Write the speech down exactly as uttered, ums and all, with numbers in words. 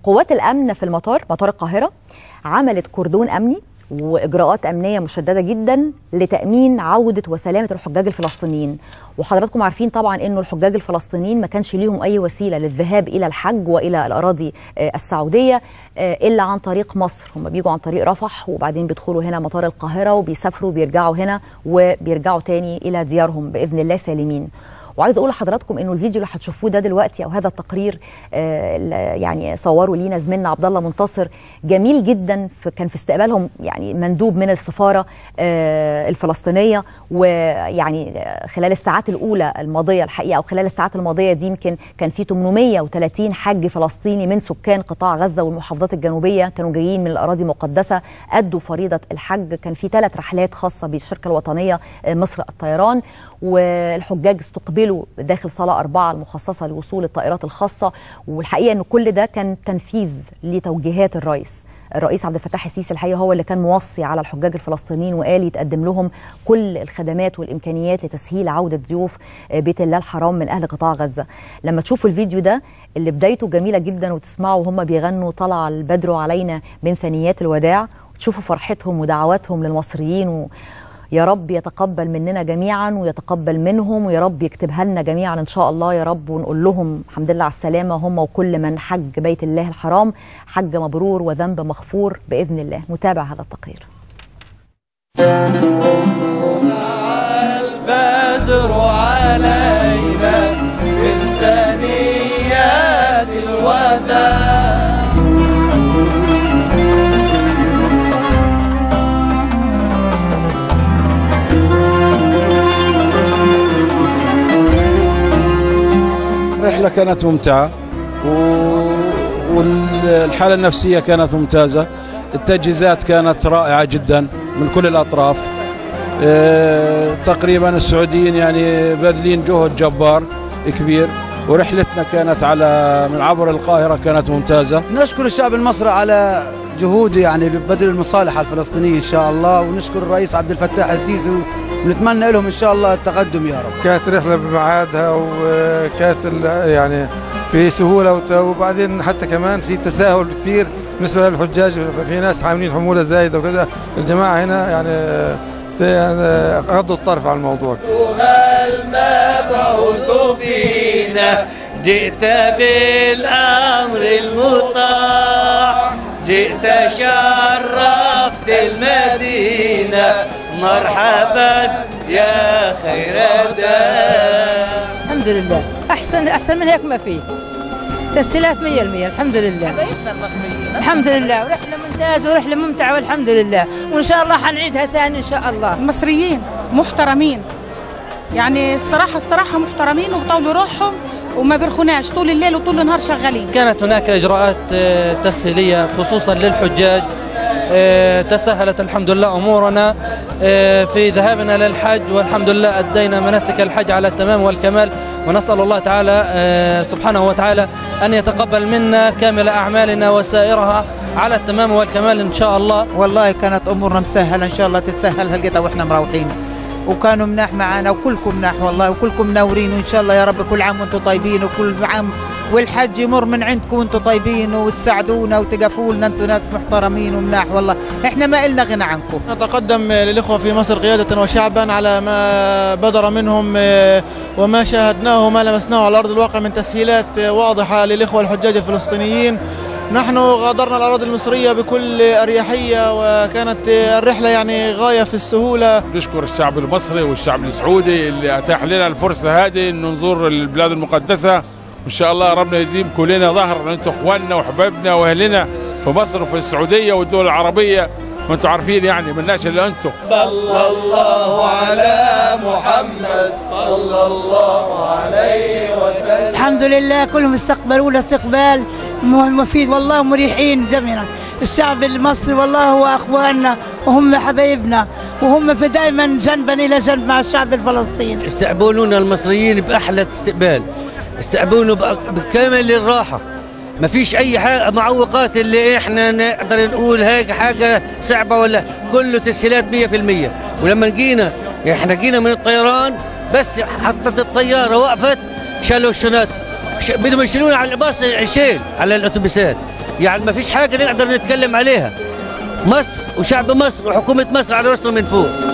قوات الأمن في المطار مطار القاهرة عملت كوردون أمني وإجراءات أمنية مشددة جدا لتأمين عودة وسلامة الحجاج الفلسطينيين. وحضراتكم عارفين طبعا إنه الحجاج الفلسطينيين ما كانش ليهم أي وسيلة للذهاب إلى الحج وإلى الأراضي السعودية إلا عن طريق مصر. هم بيجوا عن طريق رفح وبعدين بيدخلوا هنا مطار القاهرة وبيسافروا بيرجعوا هنا وبيرجعوا تاني إلى ديارهم بإذن الله سالمين. وعايز اقول لحضراتكم انه الفيديو اللي هتشوفوه ده دلوقتي او هذا التقرير آه يعني صوره لينا زميلنا عبد الله منتصر جميل جدا. في كان في استقبالهم يعني مندوب من السفاره آه الفلسطينيه، ويعني خلال الساعات الاولى الماضيه الحقيقه او خلال الساعات الماضيه دي يمكن كان في ثمانمائة وثلاثين حج فلسطيني من سكان قطاع غزه والمحافظات الجنوبيه كانوا جايين من الاراضي المقدسه ادوا فريضه الحج. كان في ثلاث رحلات خاصه بالشركه الوطنيه مصر الطيران، والحجاج استقبلوا داخل صالة أربعة المخصصة لوصول الطائرات الخاصة. والحقيقة أن كل ده كان تنفيذ لتوجيهات الرئيس الرئيس عبد الفتاح السيسي. الحقيقة هو اللي كان موصي على الحجاج الفلسطينيين وقال يتقدم لهم كل الخدمات والإمكانيات لتسهيل عودة ضيوف بيت الله الحرام من أهل قطاع غزة. لما تشوفوا الفيديو ده اللي بدايته جميلة جدا وتسمعوا وهم بيغنوا طلع البدر علينا من ثنيات الوداع، وتشوفوا فرحتهم ودعواتهم للمصريين، و يا رب يتقبل مننا جميعا ويتقبل منهم، ويا رب يكتبها لنا جميعا ان شاء الله يا رب. ونقول لهم الحمد لله على السلامه هم وكل من حج بيت الله الحرام، حج مبرور وذنب مغفور باذن الله. نتابع هذا التقرير. البدر علينا من ثنيات الوداع. الرحلة كانت ممتعة والحالة النفسية كانت ممتازة، التجهيزات كانت رائعة جدا من كل الأطراف. تقريبا السعوديين يعني باذلين جهد جبار كبير، ورحلتنا كانت على من عبر القاهرة كانت ممتازة. نشكر الشعب المصري على جهوده يعني لبذل المصالح الفلسطينية إن شاء الله، ونشكر الرئيس عبد الفتاح السيسي ونتمنى لهم إن شاء الله التقدم يا رب. كانت رحلة بميعادها وكانت يعني في سهولة، وبعدين حتى كمان في تساهل كثير بالنسبة للحجاج، في ناس حاملين حمولة زايدة وكذا. الجماعة هنا يعني غضوا الطرف على الموضوع. المبعوث فينا جئت بالأمر المطاع، جئت شرفت المدينة مرحبا يا خير دار. الحمد لله احسن احسن من هيك ما في، تسهيلات مية بالمية الحمد لله. حبايبنا المصريين الحمد لله، ورحله ممتازه ورحله ممتعه والحمد لله، وان شاء الله حنعيدها ثاني ان شاء الله. المصريين محترمين يعني الصراحه الصراحه محترمين وبطولوا روحهم وما بيرخوناش طول الليل وطول النهار شغالين. كانت هناك اجراءات تسهيليه خصوصا للحجاج، تسهلت الحمد لله امورنا في ذهابنا للحج، والحمد لله ادينا مناسك الحج على التمام والكمال، ونسال الله تعالى سبحانه وتعالى ان يتقبل منا كامل اعمالنا وسائرها على التمام والكمال ان شاء الله. والله كانت امورنا مسهله ان شاء الله تتسهل هلقتها واحنا مروحين، وكانوا مناح معنا وكلكم مناح والله وكلكم منورين، وان شاء الله يا رب كل عام وانتم طيبين وكل عام والحج يمر من عندكم وانتم طيبين وتساعدونا وتقفوا لنا، انتم ناس محترمين ومناح والله، احنا ما إلنا غنى عنكم. نتقدم للاخوه في مصر قياده وشعبا على ما بدر منهم وما شاهدناه وما لمسناه على ارض الواقع من تسهيلات واضحه للاخوه الحجاج الفلسطينيين. نحن غادرنا الأراضي المصرية بكل أريحية، وكانت الرحلة يعني غاية في السهولة. نشكر الشعب المصري والشعب السعودي اللي أتاح لنا الفرصة هذه إنه نزور البلاد المقدسة، وإن شاء الله ربنا يديم كلنا ظهر، أنتم إخواننا وحبايبنا وأهلنا في مصر وفي السعودية والدول العربية، وأنتم عارفين يعني مالناش إلا أنتم. صلى الله على محمد صلى الله عليه وسلم. الحمد لله كلهم استقبلونا استقبال مفيد والله، مريحين جميعا. الشعب المصري والله هو اخواننا وهم حبايبنا، وهم في دائما جنبا الى جنب مع الشعب الفلسطيني. استقبلونا المصريين باحلى استقبال، استقبلونا بكامل الراحه، ما فيش اي حاجه معوقات اللي احنا نقدر نقول هيك حاجه صعبه ولا، كله تسهيلات مية بالمية. ولما جينا احنا جينا من الطيران بس حطت الطياره وقفت شالوا الشنط، بدهم يشيلونا على الباص، شيل على الاتوبيسات، يعني ما فيش حاجه نقدر نتكلم عليها. مصر وشعب مصر وحكومه مصر على راسنا من فوق.